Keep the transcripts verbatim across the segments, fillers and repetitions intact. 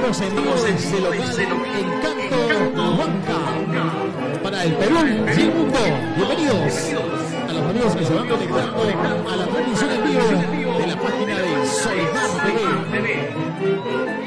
Saludos en vivo desde el local Encanto Huanca para el Perú y el mundo. Bienvenidos a los amigos que se van conectando a la transmisión en vivo de la página de Solimar T V.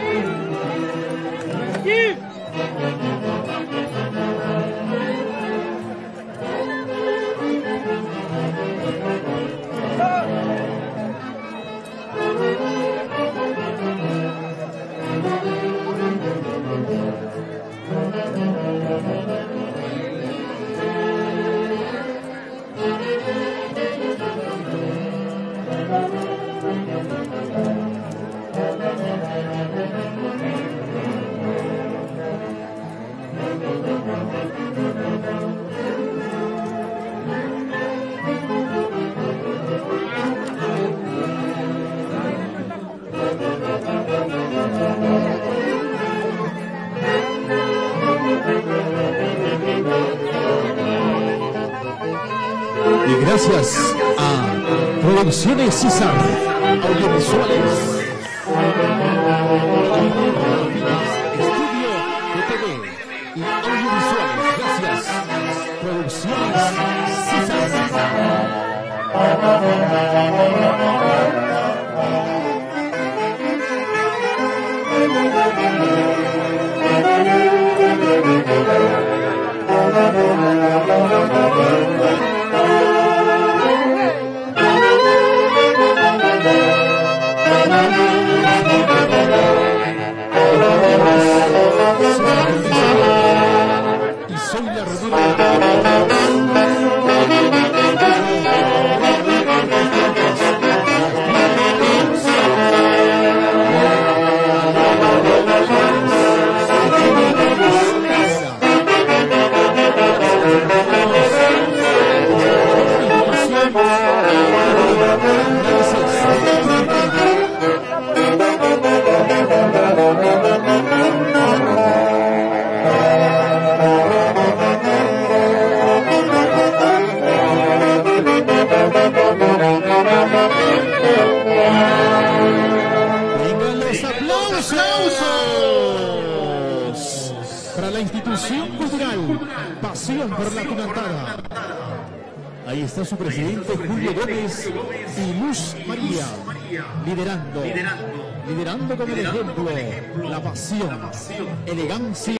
Y gracias a Producciones César, audiovisuales, estudio de T V y audiovisuales. Gracias, Producciones César. Y soy la para la institución cultural Pasión por la Tunantada. Ahí está su presidente Julio Gómez y Luz María, liderando, liderando con el ejemplo, la pasión, elegancia.